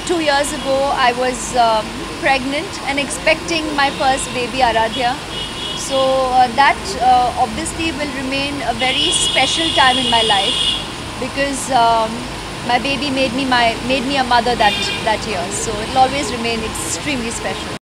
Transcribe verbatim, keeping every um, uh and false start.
two years ago, I was um, pregnant and expecting my first baby, Aradhya. So uh, that uh, obviously will remain a very special time in my life because um, my baby made me my made me a mother that that year. So it will always remain extremely special.